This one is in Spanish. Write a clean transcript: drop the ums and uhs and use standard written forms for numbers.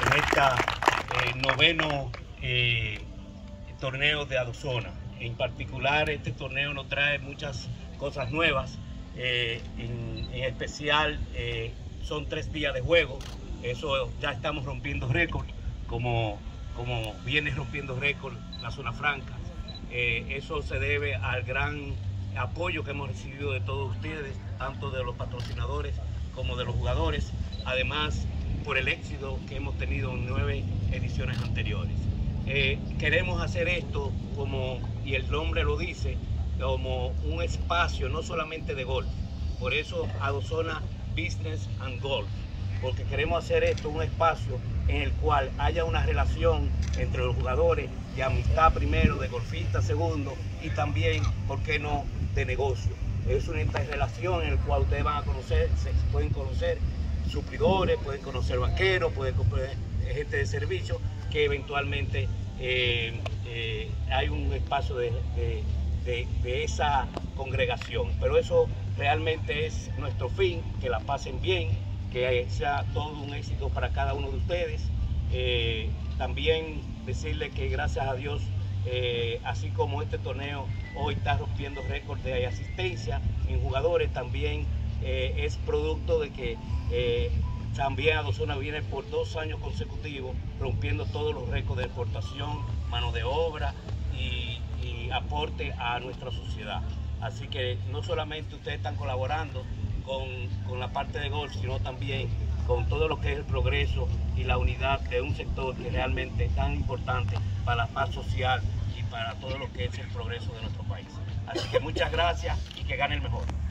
este noveno torneo de Adozona. En particular, este torneo nos trae muchas cosas nuevas. En especial, son 3 días de juego. Eso ya estamos rompiendo récord, como viene rompiendo récord la zona franca. Eso se debe al gran apoyo que hemos recibido de todos ustedes, tanto de los patrocinadores como de los jugadores, además por el éxito que hemos tenido en 9 ediciones anteriores. Queremos hacer esto, y el nombre lo dice, como un espacio no solamente de golf. Por eso Adozona Business and Golf, porque queremos hacer esto un espacio en el cual haya una relación entre los jugadores, de amistad primero, de golfista segundo, y también, ¿por qué no?, de negocio. Es una interrelación en la cual ustedes van a conocer, pueden conocer suplidores, pueden conocer banqueros, pueden conocer gente de servicio, que eventualmente hay un espacio de esa congregación. Pero eso realmente es nuestro fin, que la pasen bien, que sea todo un éxito para cada uno de ustedes. También decirles que gracias a Dios, así como este torneo hoy está rompiendo récord de asistencia en jugadores, también es producto de que también Adozona viene por 2 años consecutivos rompiendo todos los récords de exportación, mano de obra y aporte a nuestra sociedad. Así que no solamente ustedes están colaborando con la parte de golf, sino también con todo lo que es el progreso y la unidad de un sector que realmente es tan importante para la paz social y para todo lo que es el progreso de nuestro país. Así que muchas gracias y que gane el mejor.